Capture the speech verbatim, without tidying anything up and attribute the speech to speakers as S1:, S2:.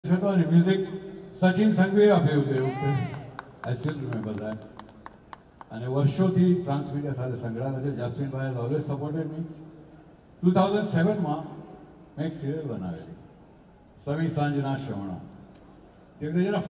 S1: Music, Sachin Sangvi આપ્યું હતું એવું. I still remember that. અને વર્ષોથી ટ્રાન્સમીડિયા સાથે સંકળાયેલા છે. જાસ્મીનભાઈ has always supported me. two thousand seven માં મેં એક સિરિયલ બનાવેલી સવી સાંજના શ્રવણા. તે જરા